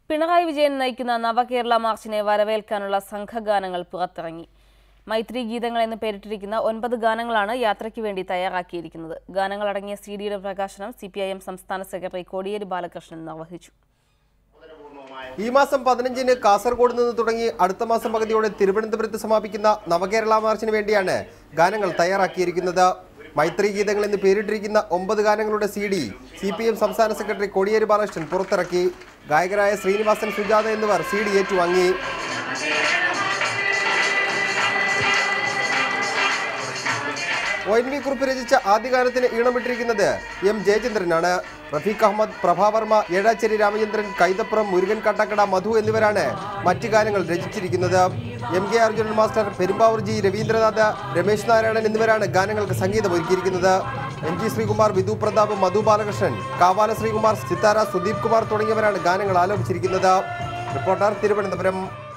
പിണറായി വിജയൻ നയിക്കുന്ന നവകേരള മാർച്ചിനെ വരവേൽക്കാനുള്ള സംഘഗാനങ്ങൾ പുറത്തിറങ്ങി. മൈത്രി ഗീതങ്ങൾ എന്ന് പേരിട്ടിരിക്കുന്ന 9 ഗാനങ്ങളാണ് യാത്രയ്ക്ക് വേണ്ടി തയ്യാറാക്കിയിരിക്കുന്നത്. ഗാനങ്ങളടങ്ങിയ സിഡിയുടെ പ്രകാശനം CPIM സംസ്ഥാന സെക്രട്ടറി കോടിയേരി ബാലകൃഷ്ണൻ നിർവഹിച്ചു. ഈ മാസം 15-ന് കാസർഗോഡ് നിന്ന് തുടങ്ങി അടുത്ത മാസം പകുതിയോടെ തിരുവനന്തപുരത്ത് സമാപിക്കുന്ന നവകേരള മാർച്ചിന് വേണ്ടിയാണ് ഗാനങ്ങൾ തയ്യാറാക്കിയിരിക്കുന്നത്. മൈത്രി ഗീതങ്ങൾ എന്ന് പേരിട്ടിരിക്കുന്ന 9 ഗാനങ്ങളുടെ CD CPIM സംസ്ഥാന സെക്രട്ടറി കോടിയേരി ബാലകൃഷ്ണൻ പുറത്തിറക്കി. ഗായകരായ ശ്രീനിവാസൻ, സുജാത എന്നിവർ CD ഏറ്റുവാങ്ങി. ONV കുറിപ്പ് രചിച്ച ആദ്യ ഗാനത്തിന് ഈണമിട്ടിരിക്കുന്നത് M ജയചന്ദ്രനാണ്. റഫീഖ് അഹമ്മദ്, പ്രഭാവർമ്മ, ഏഴാച്ചേരി രാമചന്ദ്രൻ, കൈതപ്പുറം, മുരുകൻ കാട്ടാക്കട, മധു എന്നിവരാണ് മറ്റ് ഗാനങ്ങൾ രചിച്ചിരിക്കുന്നത്. MK Arjunan master, Perumbavoor G Raveendranath, Ramesh Narayanan എന്നിവരാണ് ഗാനങ്ങൾക്ക് സംഗീതം ഒരുക്കിയിരിക്കുന്നത്. MG ശ്രീകുമാർ, വിധു പ്രതാപ്, മധു ബാലകൃഷ്ണൻ, കാവാല ശ്രീകുമാർ, സിത്താര, സുദീപ് കുമാർ തുടങ്ങിയവരാണ് ഗാനങ്ങൾ ആലപിച്ചിരിക്കുന്നത്. റിപ്പോർട്ടർ, തിരുവനന്തപുരം.